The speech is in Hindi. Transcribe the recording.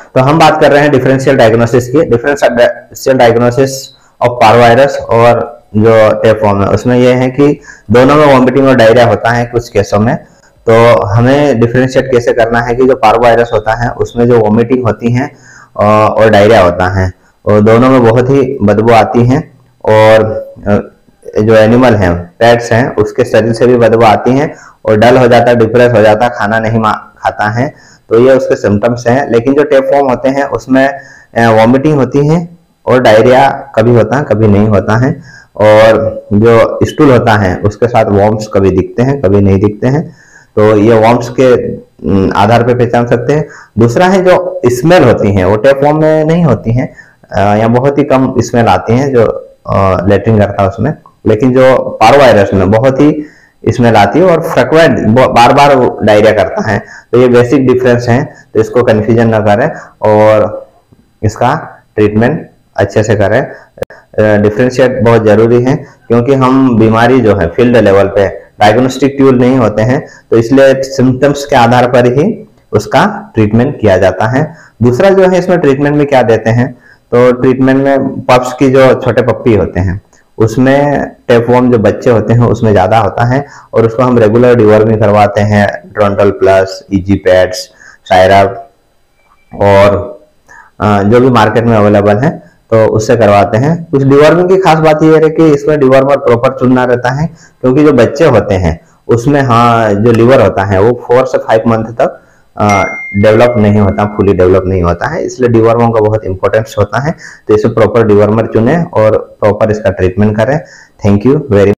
तो हम बात कर रहे हैं डिफरेंशियल डायग्नोसिस की। डिफरेंशियल डायग्नोसिस ऑफ पार्वायरस और जो टेपवर्म है उसमें यह है कि दोनों में वॉमिटिंग और डायरिया होता है कुछ केसों में। तो हमें डिफरेंशिएट कैसे करना है कि जो पार्वायरस होता है उसमें जो वॉमिटिंग होती है और डायरिया होता है, और दोनों में बहुत ही बदबू आती है, और जो एनिमल हैं, पेट्स हैं, उसके शरीर से भी बदबू आती है और डल हो जाता है, डिप्रेस हो जाता है, खाना नहीं खाता है। तो ये उसके सिम्टम्स हैं। लेकिन जो टेपवर्म होते हैं उसमें वॉमिटिंग होती है और डायरिया कभी होता है कभी नहीं होता है, और जो स्टूल होता है उसके साथ वॉर्म्स कभी दिखते हैं कभी नहीं दिखते हैं। तो ये वॉर्म्स के आधार पर पहचान सकते हैं। दूसरा है जो स्मेल होती है वो टेपवर्म में नहीं होती है, या बहुत ही कम स्मेल आती है जो लेटरिन करता है उसमें, लेकिन जो पार्वायरस में बहुत ही स्मेल आती है और फ्रिक्वेंट बार बार डायरिया करता है। तो ये बेसिक डिफरेंस है, तो इसको कंफ्यूजन ना करें और इसका ट्रीटमेंट अच्छे से करें। डिफरेंशिएट बहुत जरूरी है क्योंकि हम बीमारी जो है फील्ड लेवल पे डायग्नोस्टिक टूल नहीं होते हैं, तो इसलिए सिम्टम्स के आधार पर ही उसका ट्रीटमेंट किया जाता है। दूसरा जो है इसमें ट्रीटमेंट में क्या देते हैं, तो ट्रीटमेंट में पप्स की जो छोटे पप्पी होते हैं उसमें टेपवर्म जो बच्चे होते हैं उसमें ज्यादा होता है, और उसको हम रेगुलर डिवॉर्मिंग करवाते हैं, ड्रोंटल प्लस, इजी पैड्स, सायरप और जो भी मार्केट में अवेलेबल है तो उससे करवाते हैं। कुछ डिवॉर्मिंग की खास बात यह है कि इसमें डिवॉर्मर प्रॉपर चुनना रहता है, क्योंकि जो बच्चे होते हैं उसमें जो लिवर होता है वो 4 से 5 मंथ तक डेवलप नहीं होता, फुली डेवलप नहीं होता है, इसलिए डिवॉर्मर का बहुत इंपॉर्टेंस होता है। तो इसे प्रॉपर डिवॉर्मर चुने और प्रॉपर इसका ट्रीटमेंट करें। Thank you very